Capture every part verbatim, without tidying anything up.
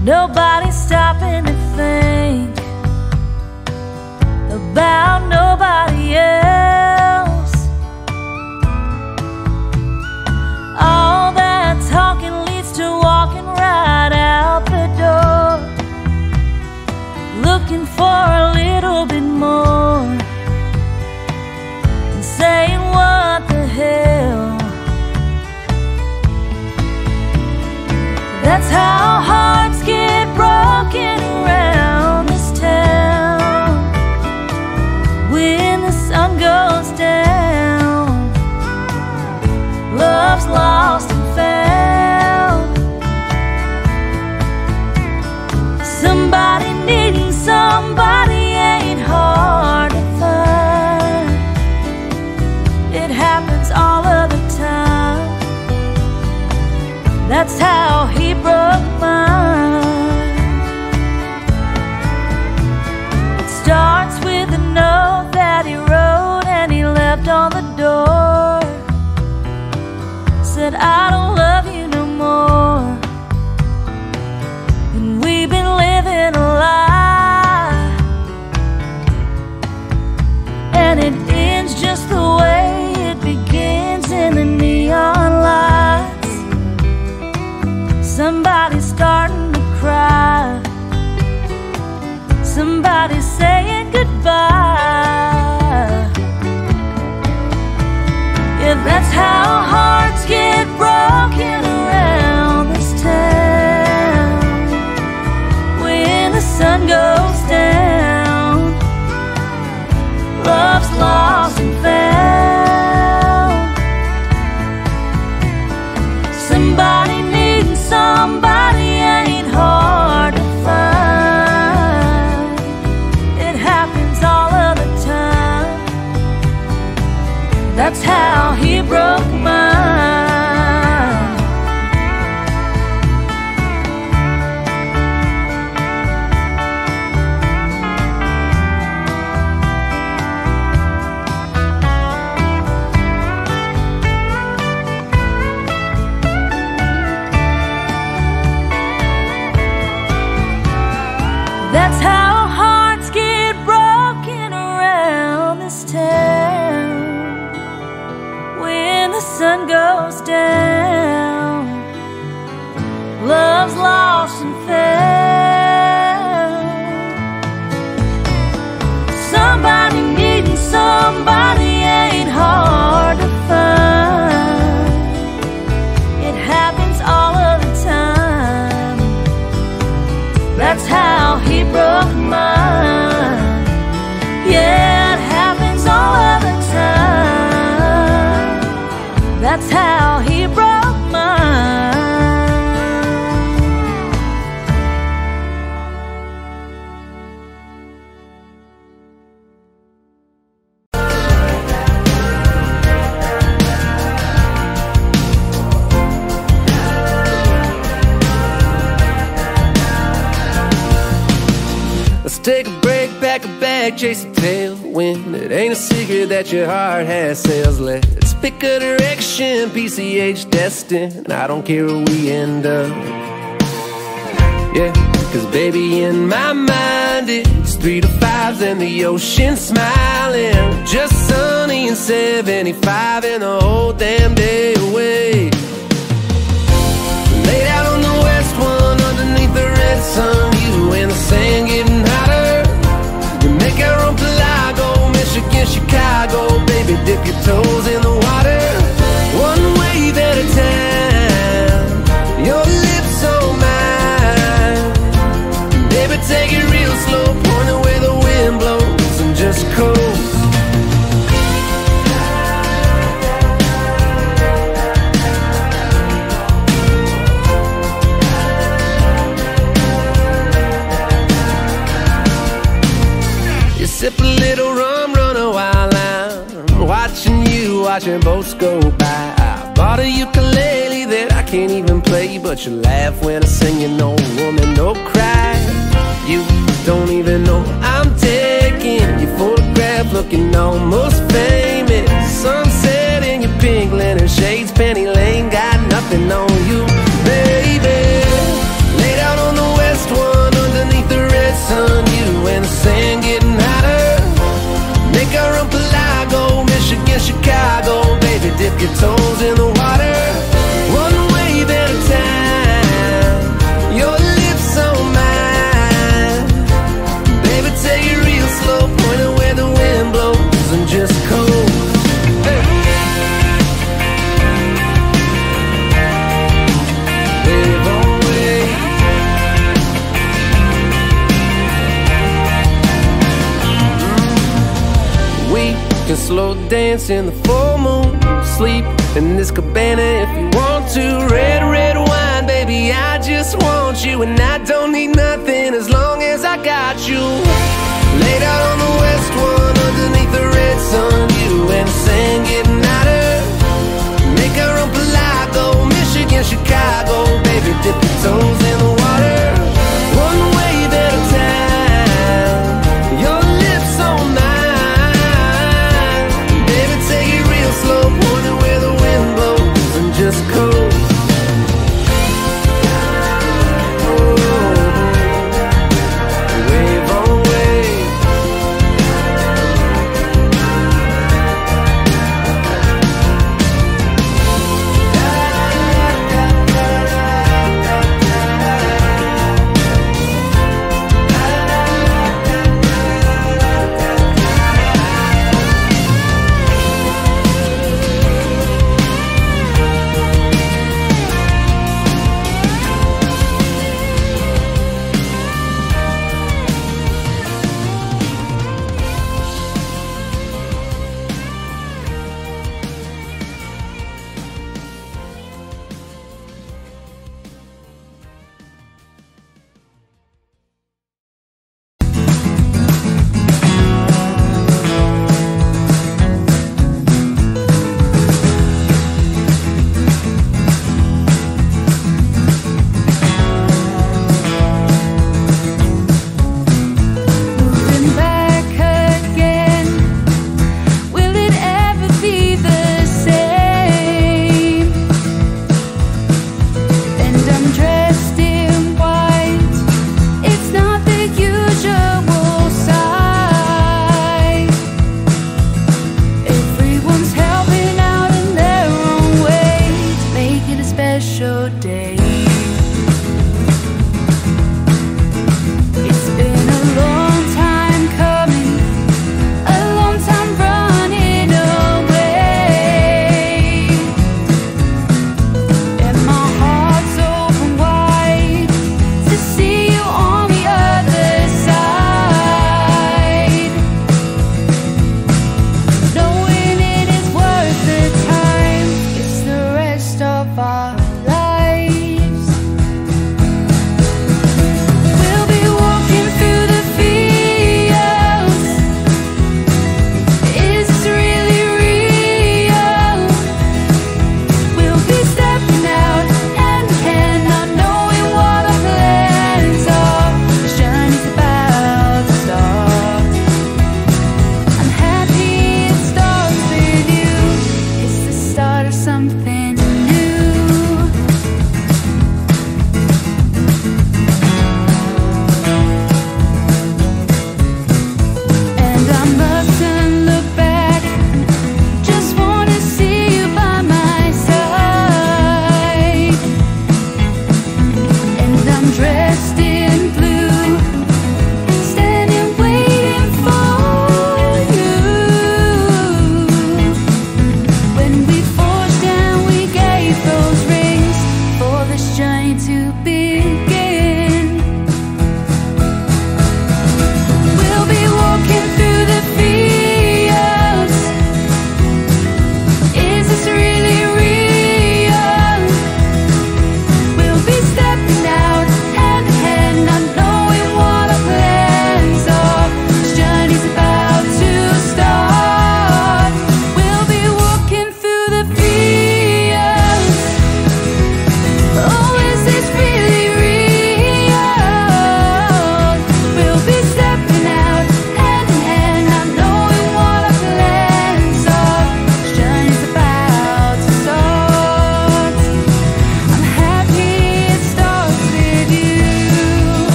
Nobody's stopping to think about nobody else. All that talking leads to walking right out the door, looking for a little bit more, and saying what the hell. That's how hearts get broken around this town. When the sun goes down, love's lost and found. Somebody needing somebody ain't hard to find. It happens all of the time. That's how he broke mine. It starts with a note that he wrote and he left on the door. Said, I don't love you no more. And we've been living a lie, and it ends just the way it begins, in the neon lights. Somebody's starting to cry, somebody's saying goodbye. Yeah, that's how hearts get broken around this town. When the sun goes down, love's lost and found. Somebody needing somebody ain't hard to find. It happens all of the time. That's how he broke mine. That's how hearts get broken around this town. When the sun goes down, love's lost and found. Somebody needing somebody ain't hard to find. It happens all of the time. That's how he broke mine. Yeah, it happens all of the time. That's how he broke mine. Let's take a break, pack a bag, chase a tailwind. It ain't a secret that your heart has sails. Let's pick a direction, P C H destined. I don't care where we end up. Yeah, cause baby in my mind it's three to fives and the ocean smiling. Just sunny and seventy-five and the whole damn day away. Laid out on the west one underneath the red sun, you and the sand getting hotter. We make our own Pelago, Michigan, Chicago. Baby, dip your toes in the water, one wave at a time. Your lips on mine. Baby, take it real slow, point it where the wind blows and just coast. Sip a little rum, run a while I'm watching you, watching boats go by. I bought a ukulele that I can't even play, but you laugh when I sing, you no woman, no cry. You don't even know I'm taking your photograph, looking almost famous. Sunset in your pink linen shades, Penny Lane, got nothing on you, baby. Laid out on the west Chicago, baby, dip your toes in the water. One wave at a time, your lips on mine. Baby, take it real slow, point it where the wind blows and just coast. Hey. Wave on wave. We can slow dance in the full moon, sleep in this cabana if you want to. Red, red wine, baby, I just want you. And I don't need nothing as long as I got you. Laid out on the west one, underneath the red sun, you and the sand getting hotter. Make our own Pelago, Michigan, Chicago, baby, dip your toes in the water. One wave at a time, your lips on mine. Baby, take it real slow, point it where the wind blows and just coast. Oh, wave on wave.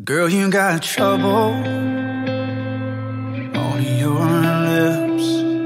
Girl, you got trouble on your lips.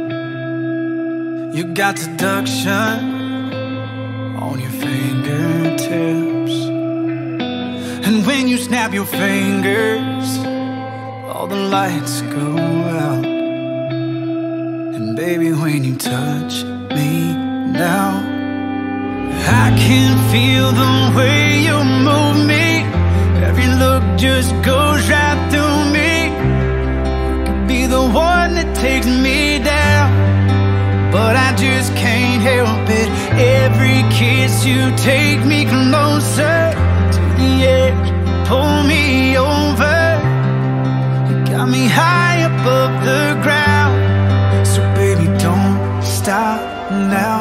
You got seduction on your fingertips. And when you snap your fingers, all the lights go out. And baby, when you touch me now, I can feel the way you move me. Every look just goes right through me. You could be the one that takes me down, but I just can't help it. Every kiss you take me closer to the edge, pull me over. You got me high above the ground. So baby, don't stop now.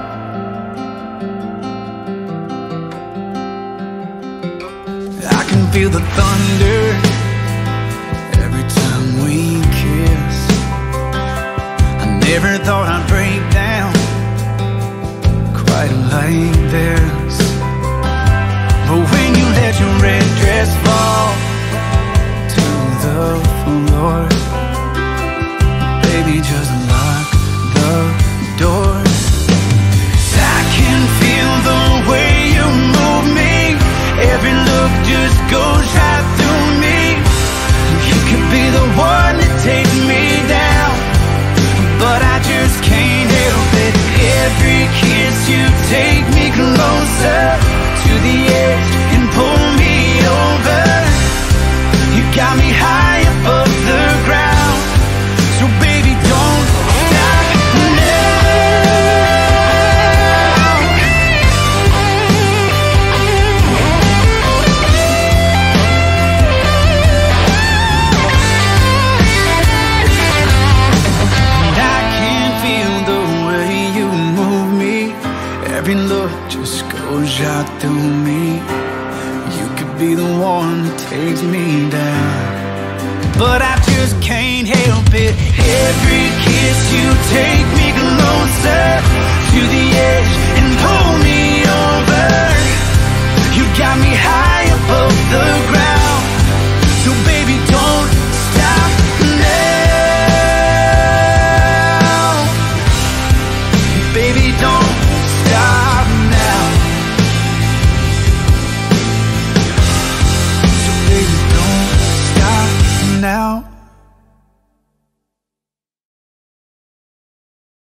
I can feel the thunder every time we kiss. I never thought I'd break down quite like this. But when you let your red dress fall to the floor, baby, just lock the door. I can feel the way you move me. Every look just goes right through me. You could be the one that takes me down, but I just can't help it. Every kiss you take me closer to the edge and pull me over. You got me high above the ground. So baby, don't stop now. Every look just goes right through me. You could be the one that takes me down, but I just can't help it. Every kiss you take me closer to the edge and pull me over. You got me high above the ground.